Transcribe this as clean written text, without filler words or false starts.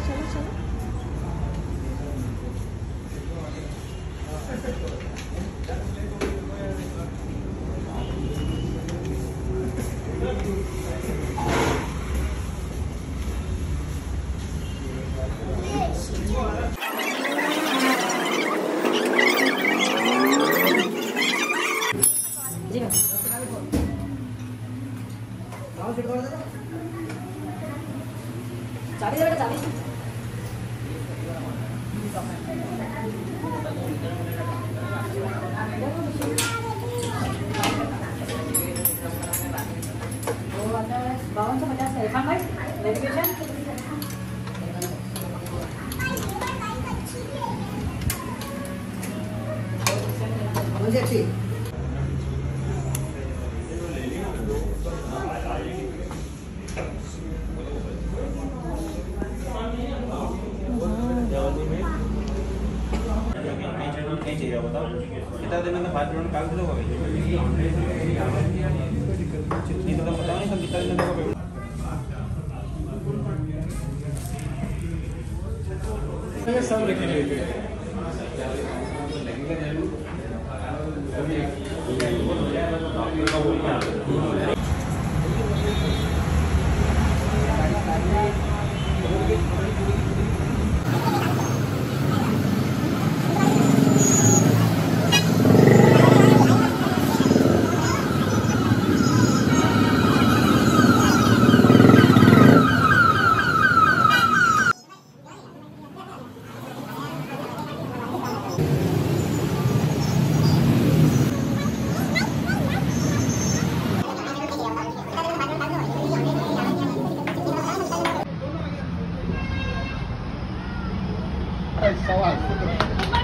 चलो चलो। चाबी दे बेटा, चाबी। मुझे अच्छी नहीं चाहिए बताओ कितना दिन में 5 मिनट काल दो नहीं तो बताओ नहीं सब कितना दिन में सब लिखेंगे सवाल